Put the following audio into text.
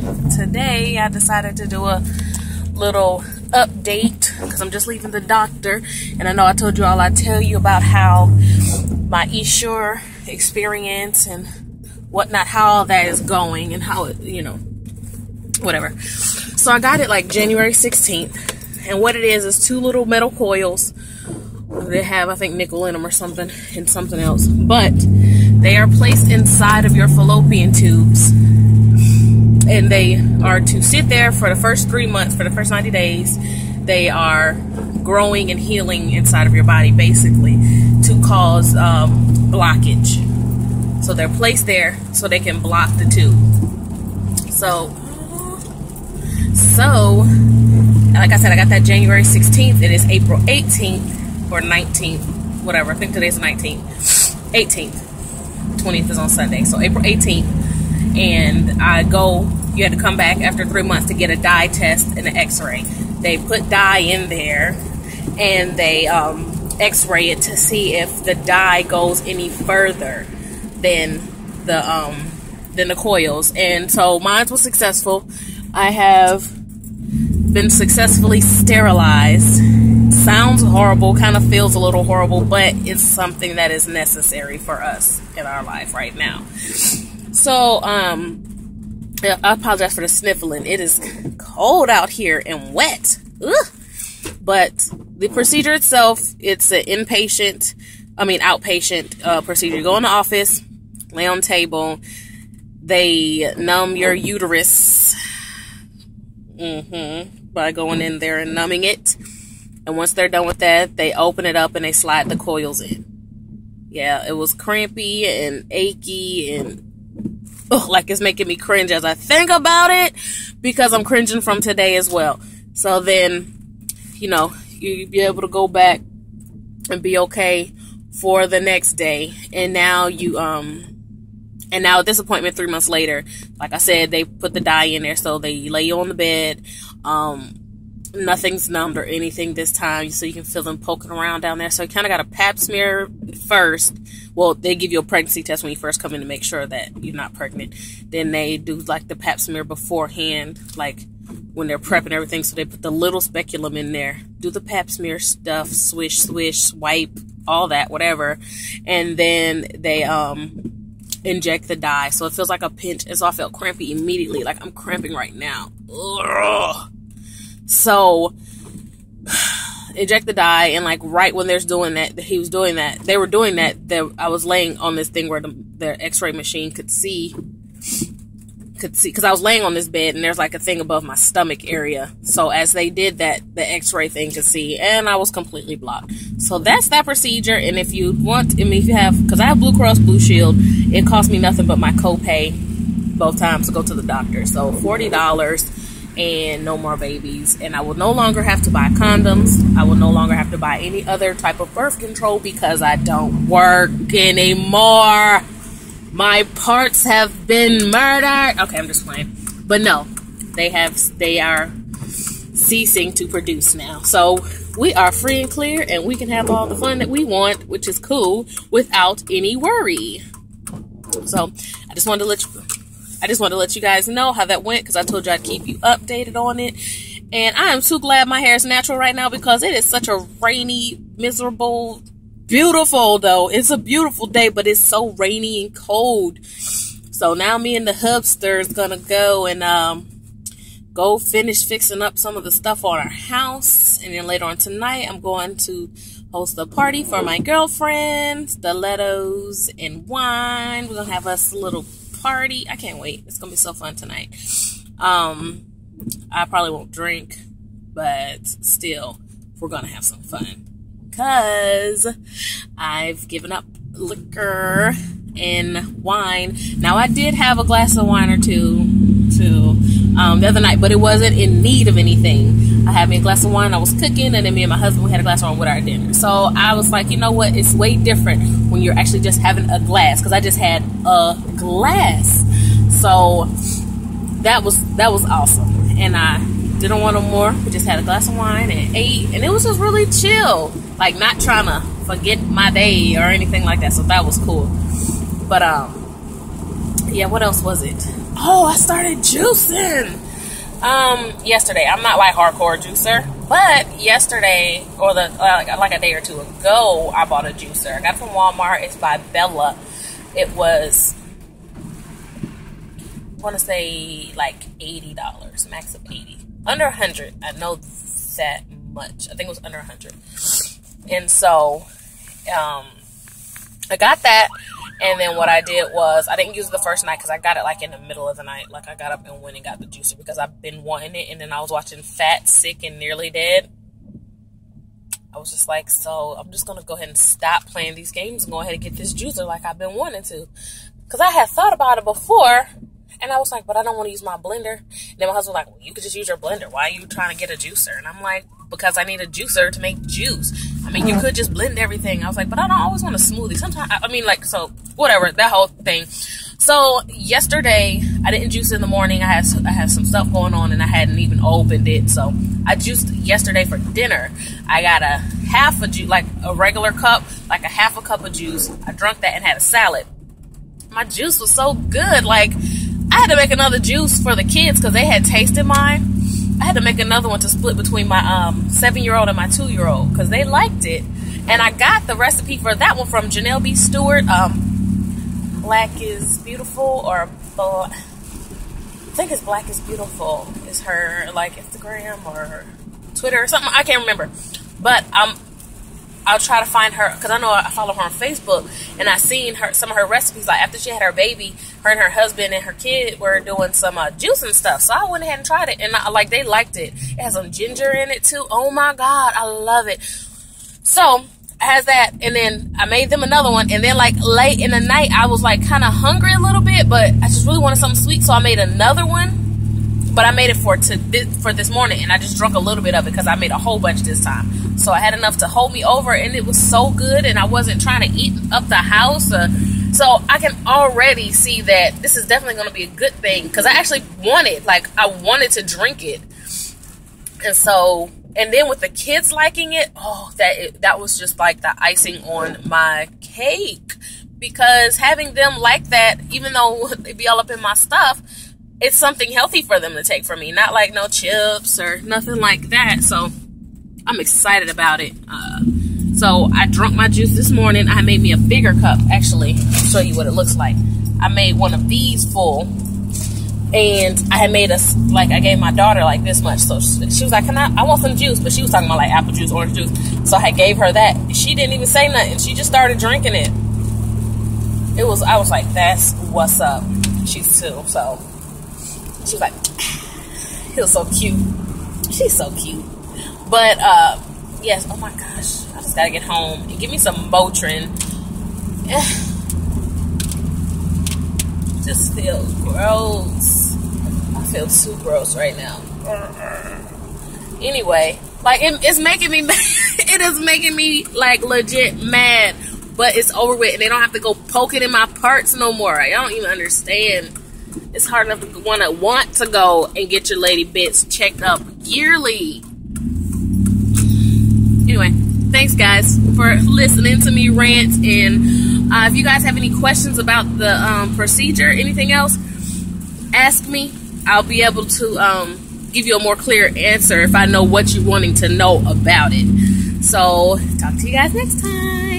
today I decided to do a little update because I'm just leaving the doctor, and I know I told you all I'd tell you about how my Essure experience and whatnot, how all that is going and how it, you know, whatever. So I got it like January 16th, and what it is 2 little metal coils. They have, I think, nickel in them or something, and something else, but they are placed inside of your fallopian tubes, and they are to sit there for the first 3 months, for the first 90 days. They are growing and healing inside of your body, basically, to cause blockage. So they're placed there so they can block the tube. So, like I said, I got that January 16th. It is April 18th or 19th, whatever. I think today's the 19th. 18th. 20th is on Sunday. So April 18th. And you had to come back after 3 months to get a dye test and an x-ray. They put dye in there, and they x-ray it to see if the dye goes any further than the coils. And so mine was successful. I have been successfully sterilized. Sounds horrible, kind of feels a little horrible, but it's something that is necessary for us in our life right now. So, I apologize for the sniffling. It is cold out here and wet. Ugh. But the procedure itself, it's an outpatient procedure. You go in the office, lay on the table, they numb your uterus by going in there and numbing it. And once they're done with that, they open it up and they slide the coils in. Yeah, it was crampy and achy and like it's making me cringe as I think about it, because I'm cringing from today as well. So then, you know, you'd be able to go back and be okay for the next day. And now at this appointment 3 months later, like I said, they put the dye in there, so they lay you on the bed. Nothing's numbed or anything this time, so you can feel them poking around down there. So you kind of got a pap smear first. Well, they give you a pregnancy test when you first come in to make sure that you're not pregnant. Then they do like the pap smear beforehand, like when they're prepping everything. So they put the little speculum in there, do the pap smear stuff, swish, swish, swipe, all that, whatever. And then they inject the dye. So it feels like a pinch. And so I felt crampy immediately. Like I'm cramping right now. Ugh. So, inject the dye, and like right when they were doing that, I was laying on this thing where the x-ray machine could see, because I was laying on this bed, and there's like a thing above my stomach area. So as they did that, the x-ray thing could see, and I was completely blocked. So that's that procedure. And if you have, because I have Blue Cross Blue Shield, it cost me nothing but my copay both times to go to the doctor. So $40. And no more babies. And I will no longer have to buy condoms. I will no longer have to buy any other type of birth control because I don't work anymore. My parts have been murdered. Okay, I'm just playing. But no, they are ceasing to produce now. So we are free and clear, and we can have all the fun that we want, which is cool, without any worry. So I just wanted to let you guys know how that went, because I told you I'd keep you updated on it. And I am so glad my hair is natural right now, because it is such a rainy, miserable, beautiful though. It's a beautiful day, but it's so rainy and cold. So now me and the hubster is going to go and go finish fixing up some of the stuff on our house. And then later on tonight, I'm going to host a party for my girlfriend, stilettos and wine. We're going to have us a little party. I can't wait. It's gonna be so fun tonight. I probably won't drink, but still, we're gonna have some fun, because I've given up liquor and wine. Now, I did have a glass of wine or two the other night, but it wasn't in need of anything. I had me a glass of wine. I was cooking, and then me and my husband, we had a glass of wine with our dinner. So I was like, you know what? It's way different when you're actually just having a glass, because I just had a glass. So that was awesome, and I didn't want no more. We just had a glass of wine and ate, and it was just really chill, like not trying to forget my day or anything like that. So that was cool. But yeah, what else was it? Oh, I started juicing yesterday. I'm not like hardcore juicer, but yesterday, or like a day or two ago, I bought a juicer. I got it from Walmart. It's by Bella. It was, I want to say like $80, max of 80, under 100. I know that much. I think it was under 100. And so I got that, and then what I did was I didn't use it the first night because I got it like in the middle of the night. Like I got up and went and got the juicer because I've been wanting it, and then I was watching Fat, Sick, and Nearly Dead. I was just like, so I'm just going to go ahead and stop playing these games and go ahead and get this juicer like I've been wanting to. Because I had thought about it before, and I was like, but I don't want to use my blender. And then my husband was like, well, you could just use your blender. Why are you trying to get a juicer? And I'm like, because I need a juicer to make juice. I mean, you could just blend everything. I was like, but I don't always want a smoothie. Sometimes, I mean, like, so, whatever, that whole thing. So, yesterday, I didn't juice in the morning. I had some stuff going on, and I hadn't even opened it. So, I juiced yesterday for dinner. I got a half a juice, like a regular cup, like a half a cup of juice. I drank that and had a salad. My juice was so good. Like, I had to make another juice for the kids because they had tasted mine. I had to make another one to split between my 7-year-old and my 2-year-old because they liked it. And I got the recipe for that one from Janelle B. Stewart. Black is Beautiful, or I think it's Black is Beautiful is her like Instagram or Twitter or something. I can't remember. But I'll try to find her because I know I follow her on Facebook, and I seen some of her recipes. Like after she had her baby, her and her husband and her kid were doing some juice and stuff. So I went ahead and tried it, and they liked it. It has some ginger in it too. Oh my God, I love it. So it has that, and then I made them another one, and then like late in the night, I was like kind of hungry a little bit, but I just really wanted something sweet, so I made another one. But I made it for this morning, and I just drank a little bit of it because I made a whole bunch this time. So I had enough to hold me over, and it was so good, and I wasn't trying to eat up the house. So I can already see that this is definitely going to be a good thing because I actually wanted to drink it. And so, and then with the kids liking it, that was just like the icing on my cake, because having them like that, even though they be all up in my stuff, it's something healthy for them to take from me, not like no chips or nothing like that. So I'm excited about it. So I drank my juice this morning. I made me a bigger cup, actually. I'll show you what it looks like. I made one of these full, and I had made I gave my daughter like this much. So she was like, I want some juice, but she was talking about like apple juice, orange juice. So I gave her that. She didn't even say nothing. She just started drinking it. I was like, that's what's up. She's 2, so she was like, he was so cute. She's so cute. But, yes, oh my gosh. I just gotta get home and give me some Motrin. Just feels gross. I feel too gross right now. Anyway, like, it's making me mad. It is making me, like, legit mad. But it's over with, and they don't have to go poking in my parts no more. I don't even understand. It's hard enough to want to go and get your lady bits checked up yearly. Anyway, thanks guys for listening to me rant. And if you guys have any questions about the procedure, anything else, ask me. I'll be able to give you a more clear answer if I know what you're wanting to know about it. So, talk to you guys next time.